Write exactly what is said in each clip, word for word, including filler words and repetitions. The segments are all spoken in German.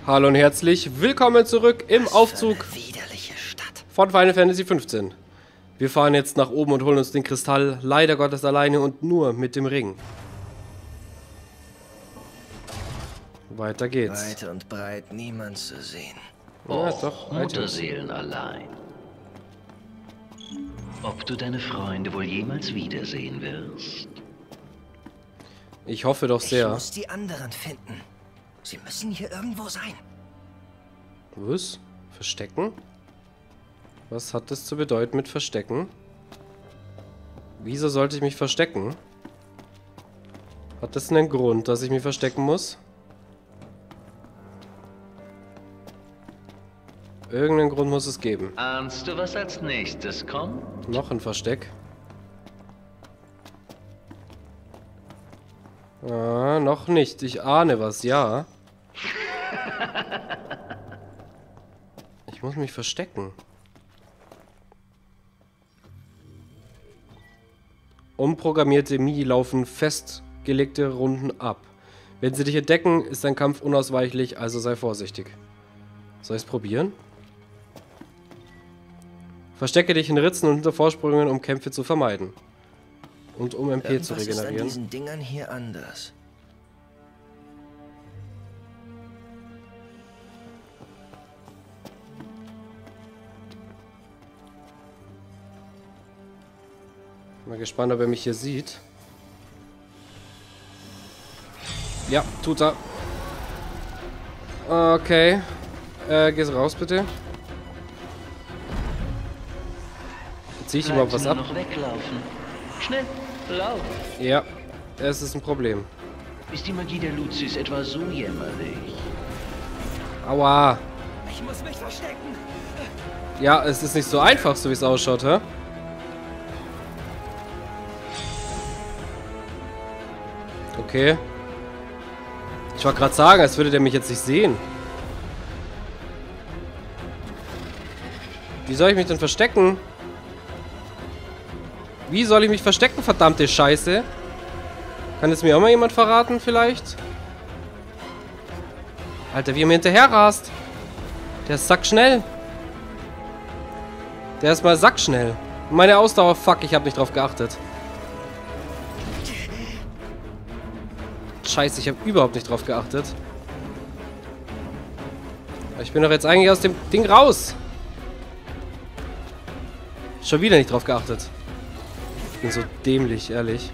Hallo und herzlich willkommen zurück im Was Aufzug für eine widerliche Stadt. von Final Fantasy fünfzehn. Wir fahren jetzt nach oben und holen uns den Kristall, leider Gottes alleine und nur mit dem Ring. Weiter geht's. Weit und breit niemand zu sehen. Ja, Och, doch, Mutterseelen allein. Ob du deine Freunde wohl jemals wiedersehen wirst? Ich hoffe doch Ich sehr. muss die anderen finden. Sie müssen hier irgendwo sein. Was? Verstecken? Was hat das zu bedeuten mit Verstecken? Wieso sollte ich mich verstecken? Hat das einen Grund, dass ich mich verstecken muss? Irgendeinen Grund muss es geben. Ahnst du, was als nächstes kommt? Noch ein Versteck. Ah, noch nicht. Ich ahne was, ja. Ich muss mich verstecken. Umprogrammierte Mii laufen festgelegte Runden ab. Wenn sie dich entdecken, ist dein Kampf unausweichlich, also sei vorsichtig. Soll ich es probieren? Verstecke dich in Ritzen und hinter Vorsprüngen, um Kämpfe zu vermeiden. Und um M P Irgendwas zu ist an regenerieren. diesen Dingern hier anders. Mal gespannt, ob er mich hier sieht. Ja, tut er. Okay. Äh, gehst raus, bitte. Zieh ich überhaupt was nur ab? noch weglaufen. Schnell, lauf. Ja, es ist ein Problem. Ist die Magie der Lucis etwa so jämmerlich? Aua. Ich muss mich verstecken. Ja, es ist nicht so einfach, so wie es ausschaut, hä? Okay. Ich wollte gerade sagen, als würde der mich jetzt nicht sehen. Wie soll ich mich denn verstecken? Wie soll ich mich verstecken, verdammte Scheiße? Kann es mir auch mal jemand verraten, vielleicht? Alter, wie er mir hinterher rast. Der ist sackschnell. Der ist mal sackschnell. Meine Ausdauer, fuck, ich habe nicht drauf geachtet. Scheiße, ich habe überhaupt nicht drauf geachtet. Ich bin doch jetzt eigentlich aus dem Ding raus. Schon wieder nicht drauf geachtet. Ich bin so dämlich, ehrlich.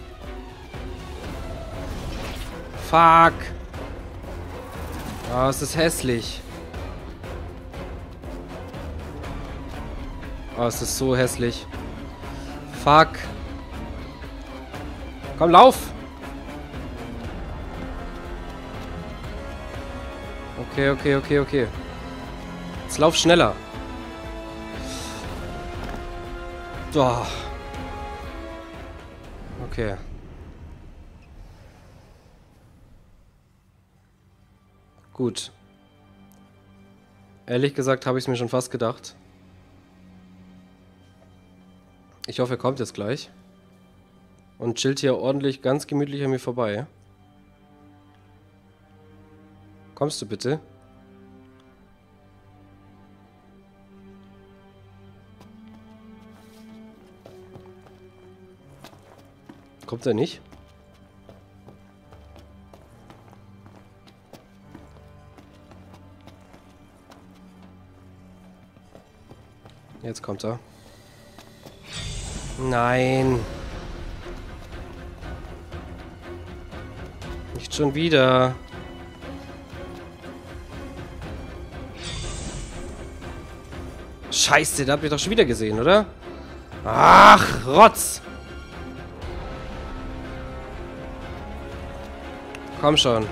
Fuck. Oh, es ist hässlich. Oh, es ist so hässlich. Fuck. Komm, lauf. Okay, okay, okay, okay. Jetzt lauf schneller. Oh. Okay. Gut. Ehrlich gesagt habe ich es mir schon fast gedacht. Ich hoffe, er kommt jetzt gleich. Und chillt hier ordentlich ganz gemütlich an mir vorbei. Kommst du bitte? Kommt er nicht? Jetzt kommt er. Nein. Nicht schon wieder. Scheiße, da habt ihr doch schon wieder gesehen, oder? Ach, Rotz. Komm schon.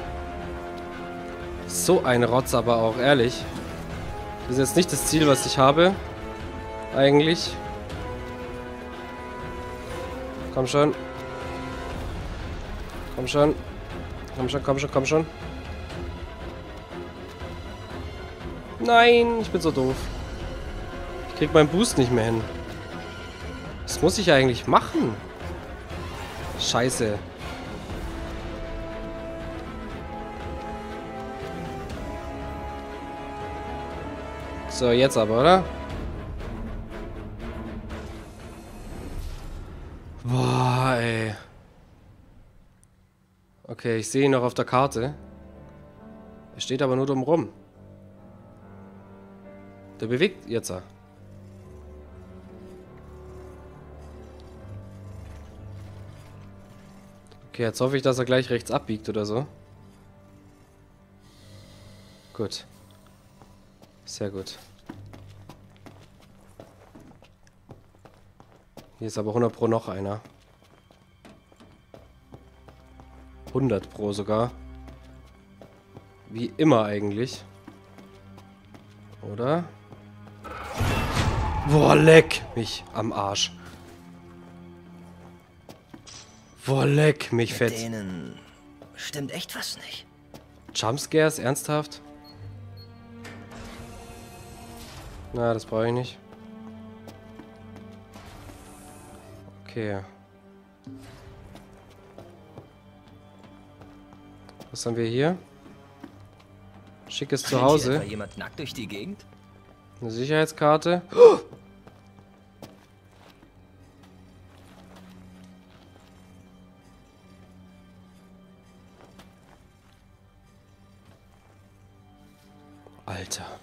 So ein Rotz aber auch, ehrlich. Das ist jetzt nicht das Ziel, was ich habe. Eigentlich. Komm schon. Komm schon. Komm schon, komm schon, komm schon. Nein, ich bin so doof. Ich krieg meinen Boost nicht mehr hin. Was muss ich eigentlich machen? Scheiße. So, jetzt aber, oder? Boah, ey. Okay, ich sehe ihn noch auf der Karte. Er steht aber nur dumm rum. Der bewegt jetzt. Okay, jetzt hoffe ich, dass er gleich rechts abbiegt oder so. Gut. Sehr gut. Hier ist aber hundert Pro noch einer. hundert Pro sogar. Wie immer eigentlich. Oder? Boah, leck mich am Arsch. Boah, leck mich Mit fett. denen stimmt echt was nicht. Jumpscares? Ernsthaft? Na, das brauche ich nicht. Okay. Was haben wir hier? Schickes Rennt hier Zuhause. etwa jemand nackt durch die Gegend? Eine Sicherheitskarte. Oh! Alter.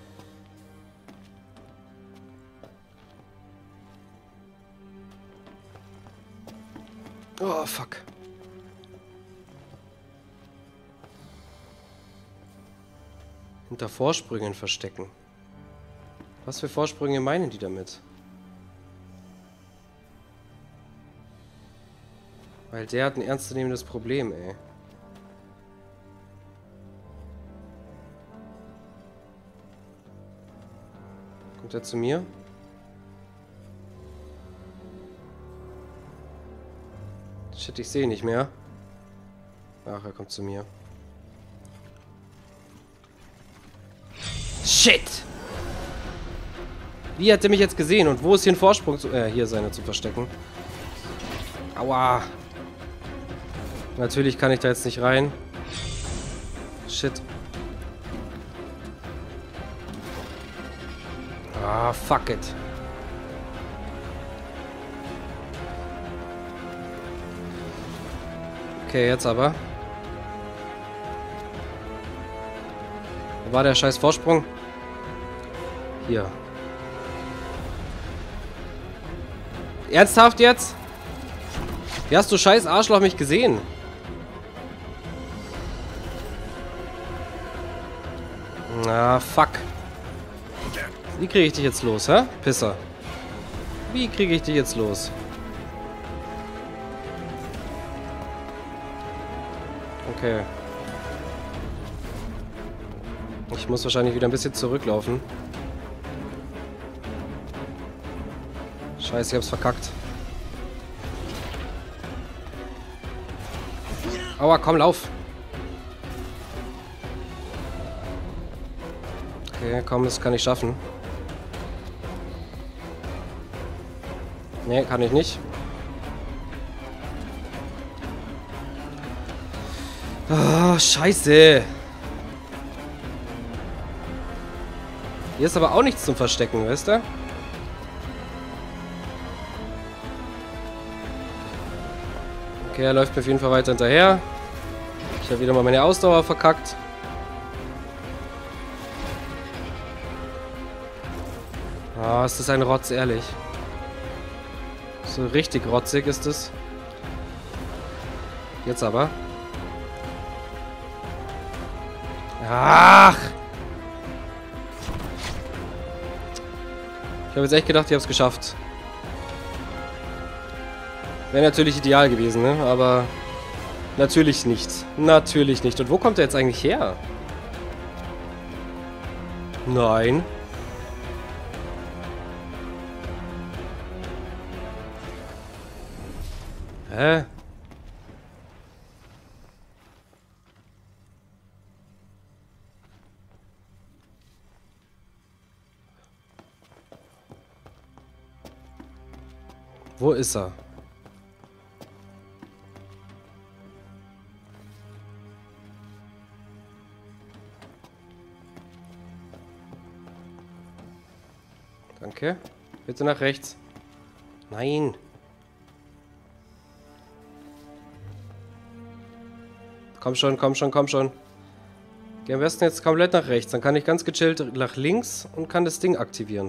Oh, fuck. Hinter Vorsprüngen verstecken. Was für Vorsprünge meinen die damit? Weil der hat ein ernstzunehmendes Problem, ey. Kommt er zu mir? Shit, ich sehe ihn nicht mehr. Ach, er kommt zu mir. Shit! Wie hat er mich jetzt gesehen? Und wo ist hier ein Vorsprung zu... Äh, hier seine zu verstecken. Aua! Natürlich kann ich da jetzt nicht rein. Shit. Ah, fuck it. Okay, jetzt aber. Wo war der scheiß Vorsprung? Hier. Ernsthaft jetzt? Wie hast du scheiß Arschloch mich gesehen? Na, fuck. Wie kriege ich dich jetzt los, hä? Pisser. Wie kriege ich dich jetzt los? Okay. Ich muss wahrscheinlich wieder ein bisschen zurücklaufen. Scheiße, ich hab's verkackt. Aua, komm, lauf. Okay, komm, das kann ich schaffen. Nee, kann ich nicht. Oh, scheiße. Hier ist aber auch nichts zum Verstecken, weißt du? Okay, er läuft mir auf jeden Fall weiter hinterher. Ich habe wieder mal meine Ausdauer verkackt. Ah, oh, ist das ein Rotz, ehrlich. So richtig rotzig ist es. Jetzt aber. Ach! Ich habe jetzt echt gedacht, ich habe es geschafft. Wäre natürlich ideal gewesen, ne? Aber natürlich nicht. Natürlich nicht. Und wo kommt er jetzt eigentlich her? Nein. Hä? Wo ist er? Danke. Bitte nach rechts. Nein. Komm schon, komm schon, komm schon. Geh am besten jetzt komplett nach rechts. Dann kann ich ganz gechillt nach links und kann das Ding aktivieren.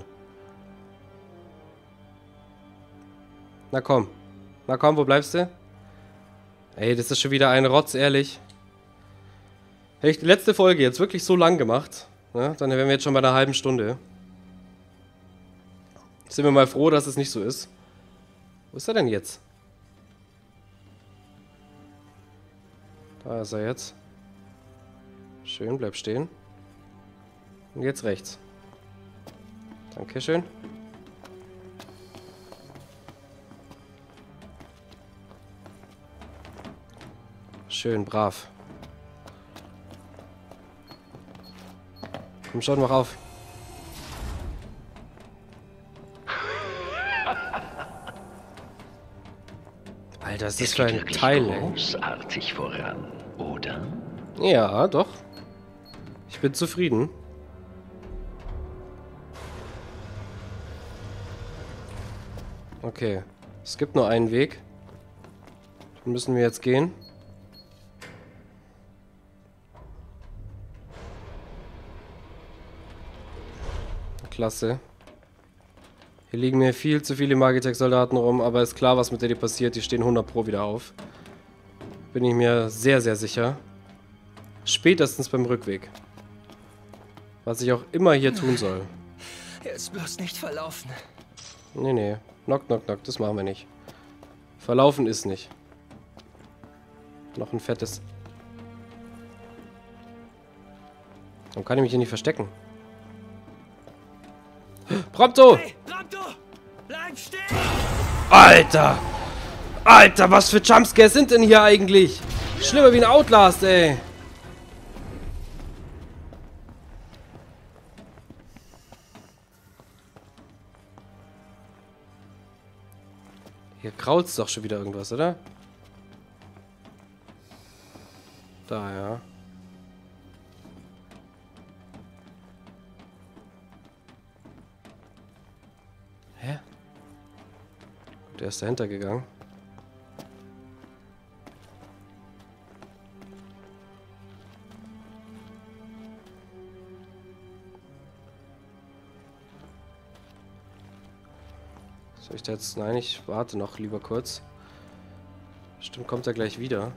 Na komm. Na komm, wo bleibst du? Ey, das ist schon wieder ein Rotz, ehrlich. Hätte ich die letzte Folge jetzt wirklich so lang gemacht, ne, dann wären wir jetzt schon bei einer halben Stunde. Sind wir mal froh, dass es nicht so ist. Wo ist er denn jetzt? Da ist er jetzt. Schön, bleib stehen. Und jetzt rechts. Dankeschön. Schön, brav. Komm schon, mach auf. Alter, ist das für ein Teil, ey. Großartig voran, oder? Ja, doch. Ich bin zufrieden. Okay. Es gibt nur einen Weg. Den müssen wir jetzt gehen. Klasse. Hier liegen mir viel zu viele Magitech-Soldaten rum, aber ist klar, was mit denen passiert. Die stehen hundert Pro wieder auf. Bin ich mir sehr, sehr sicher. Spätestens beim Rückweg. Was ich auch immer hier tun soll. Jetzt bloß nicht verlaufen. Nee, nee. Knock, knock, knock. Das machen wir nicht. Verlaufen ist nicht. Noch ein fettes... Warum kann ich mich hier nicht verstecken? Prompto! Hey, Prompto! Bleib stehen! Alter! Alter, was für Jumpscares sind denn hier eigentlich? Schlimmer wie ein Outlast, ey. Hier krault's doch schon wieder irgendwas, oder? Da, ja. Hä? Der ist dahinter gegangen. Soll ich da jetzt... Nein, ich warte noch lieber kurz. Bestimmt kommt er gleich wieder.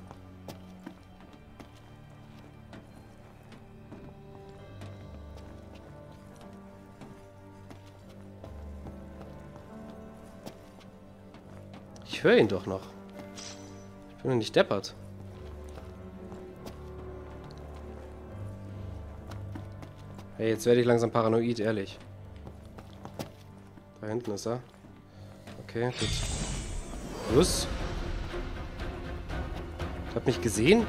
Ich höre ihn doch noch. Ich bin doch nicht deppert. Hey, jetzt werde ich langsam paranoid, ehrlich. Da hinten ist er. Okay, gut. Los. Hat mich gesehen?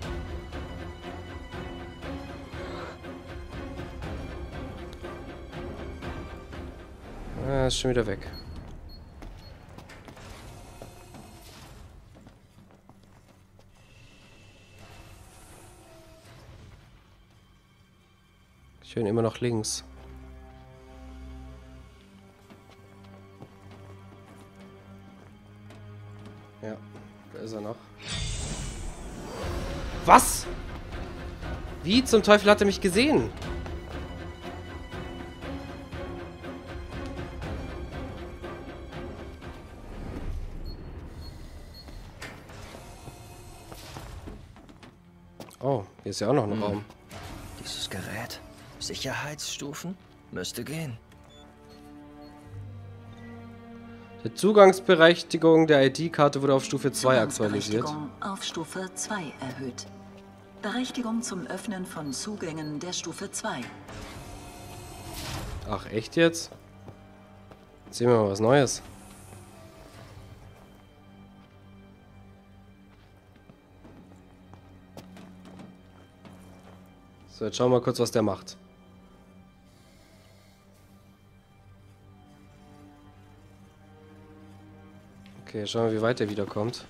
Ah, ist schon wieder weg. Ich höre ihn immer noch links. Ja, da ist er noch. Was? Wie zum Teufel hat er mich gesehen? Oh, hier ist ja auch noch ein Raum. Dieses Gerät. Sicherheitsstufen? Müsste gehen. Die Zugangsberechtigung der I D-Karte wurde auf Stufe zwei aktualisiert. Zugangsberechtigung auf Stufe zwei erhöht. Berechtigung zum Öffnen von Zugängen der Stufe zwei. Ach, echt jetzt? Sehen wir mal was Neues. So, jetzt schauen wir mal kurz, was der macht. Okay, schauen wir, wie weit er wiederkommt.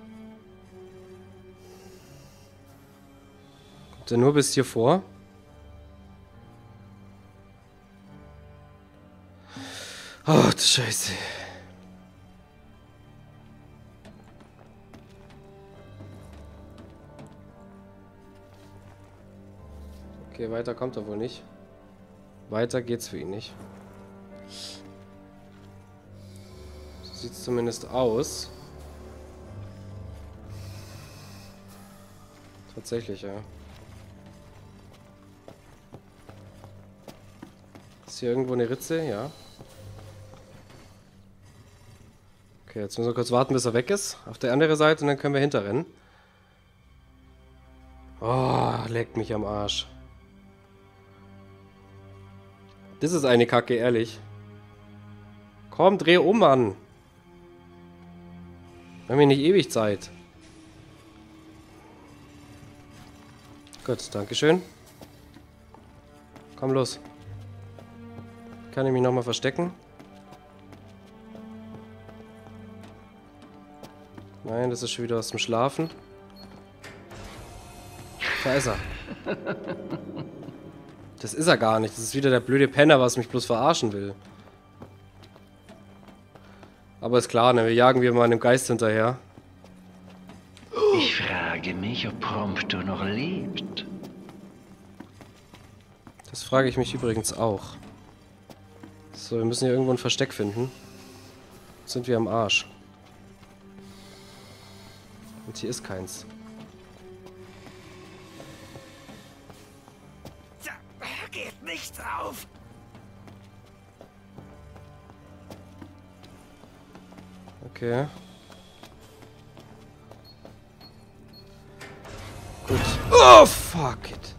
Kommt er nur bis hier vor? Oh, du Scheiße. Okay, weiter kommt er wohl nicht. Weiter geht's für ihn nicht. So sieht's zumindest aus. Tatsächlich, ja. Ist hier irgendwo eine Ritze? Ja. Okay, jetzt müssen wir kurz warten, bis er weg ist. Auf der anderen Seite und dann können wir hinterrennen. Oh, leckt mich am Arsch. Das ist eine Kacke, ehrlich. Komm, dreh um, Mann. Wir haben hier nicht ewig Zeit. Gut, dankeschön. Komm los. Kann ich mich nochmal verstecken? Nein, das ist schon wieder aus dem Schlafen. Da ist er. Das ist er gar nicht. Das ist wieder der blöde Penner, was mich bloß verarschen will. Aber ist klar, ne? Wir jagen wir mal einem Geist hinterher. Ich frage mich, ob Prompto noch lebt. Das frage ich mich übrigens auch. So, wir müssen hier irgendwo ein Versteck finden. Jetzt sind wir am Arsch. Und hier ist keins. Da geht nicht drauf. Okay. Gut. Oh, fuck it.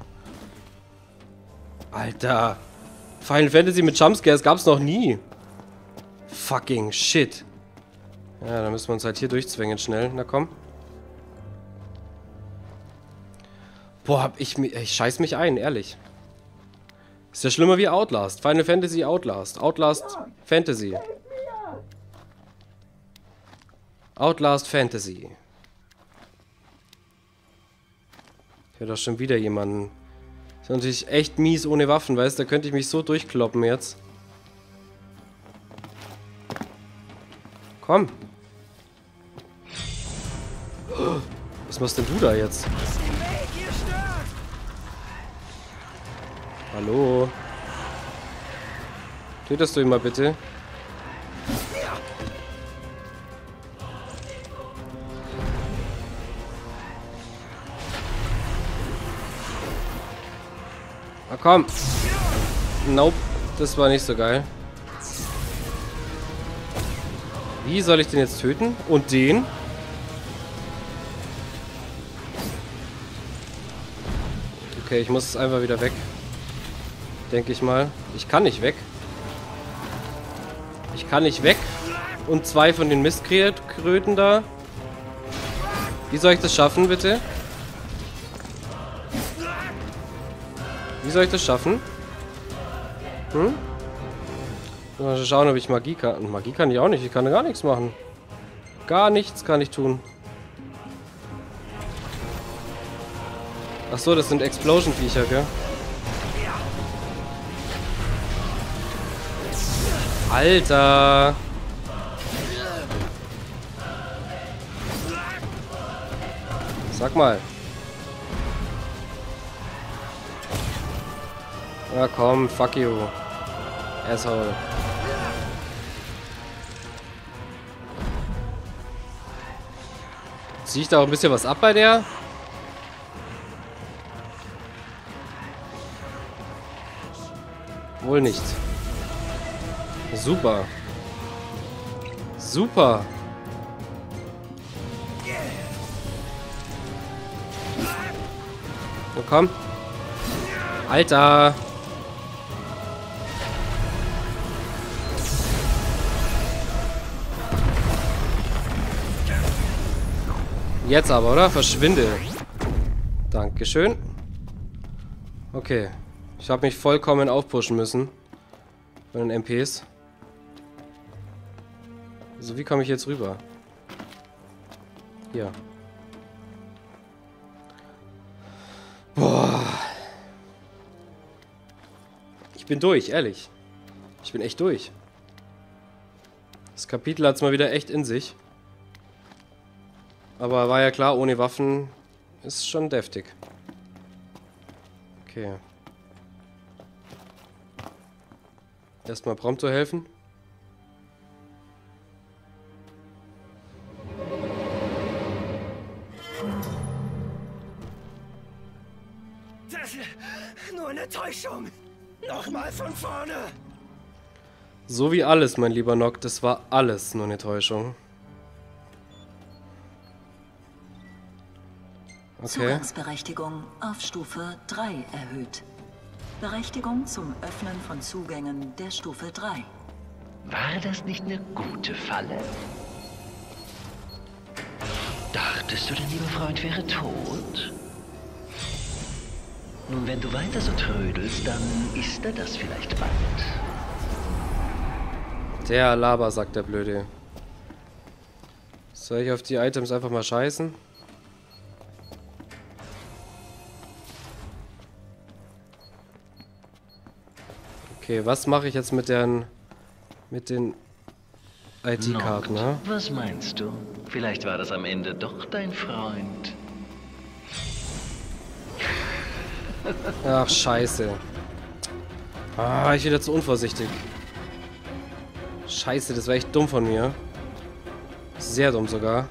Alter. Final Fantasy mit Jumpscares gab's noch nie. Fucking shit. Ja, dann müssen wir uns halt hier durchzwängen schnell. Na komm. Boah, hab ich mich... Ich scheiß mich ein, ehrlich. Ist ja schlimmer wie Outlast. Final Fantasy Outlast. Outlast Fantasy. Outlast Fantasy. Ich höre doch schon wieder jemanden. Ist natürlich echt mies ohne Waffen, weißt du? Da könnte ich mich so durchkloppen jetzt. Komm. Was machst denn du da jetzt? Hallo? Tötest du ihn mal bitte? Na komm. Nope. Das war nicht so geil. Wie soll ich den jetzt töten? Und den? Okay, ich muss einfach wieder weg. Denke ich mal. Ich kann nicht weg. Ich kann nicht weg. Und zwei von den Mistkröten da. Wie soll ich das schaffen, bitte? Wie soll ich das schaffen? Hm? Mal schauen, ob ich Magie kann. Magie kann ich auch nicht. Ich kann gar nichts machen. Gar nichts kann ich tun. Ach so, das sind Explosion-Viecher, gell? Alter! Sag mal. Na komm, fuck you. Asshole. Zieh ich da auch ein bisschen was ab bei der? Wohl nicht. Super. Super. Na komm. Alter. Jetzt aber, oder? Verschwinde. Dankeschön. Okay. Ich habe mich vollkommen aufpushen müssen. Von den M Ps. Also wie komme ich jetzt rüber? Hier. Boah. Ich bin durch, ehrlich. Ich bin echt durch. Das Kapitel hat es mal wieder echt in sich. Aber war ja klar, ohne Waffen ist schon deftig. Okay. Erstmal Prompto helfen. Das ist nur eine Täuschung. Nochmal von vorne. So wie alles, mein lieber Nock, das war alles nur eine Täuschung. Okay. Zugangsberechtigung auf Stufe drei erhöht. Berechtigung zum Öffnen von Zugängen der Stufe drei. War das nicht eine gute Falle? Dachtest du, dein lieber Freund wäre tot? Nun, wenn du weiter so trödelst, dann ist er das vielleicht bald. Der Laber, sagt der Blöde. Soll ich auf die Items einfach mal scheißen? Okay, was mache ich jetzt mit den mit den I T-Karten, ne? Was meinst du? Vielleicht war das am Ende doch dein Freund. Ach, scheiße. Ah, ich bin wieder zu unvorsichtig. Scheiße, das war echt dumm von mir. Sehr dumm sogar.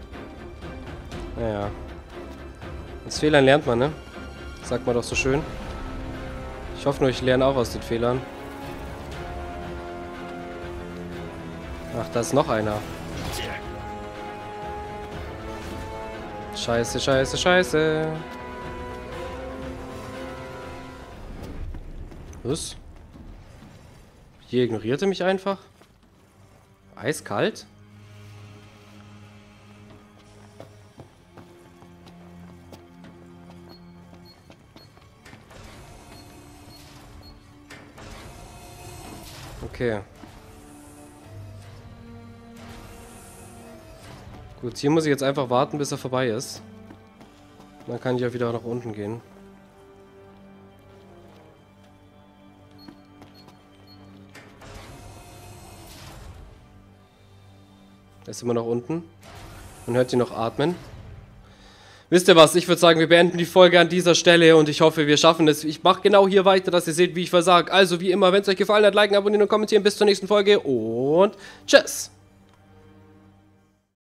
Naja. Aus Fehlern lernt man, ne? Sagt man doch so schön. Ich hoffe nur, ich lerne auch aus den Fehlern. Ach, da ist noch einer. Scheiße, scheiße, scheiße. Was? Hier ignorierte mich einfach? Eiskalt? Okay. Gut, hier muss ich jetzt einfach warten, bis er vorbei ist. Dann kann ich auch wieder nach unten gehen. Er ist immer noch unten. Man hört ihn noch atmen. Wisst ihr was? Ich würde sagen, wir beenden die Folge an dieser Stelle und ich hoffe, wir schaffen es. Ich mache genau hier weiter, dass ihr seht, wie ich versage. Also wie immer, wenn es euch gefallen hat, liken, abonnieren und kommentieren. Bis zur nächsten Folge und tschüss!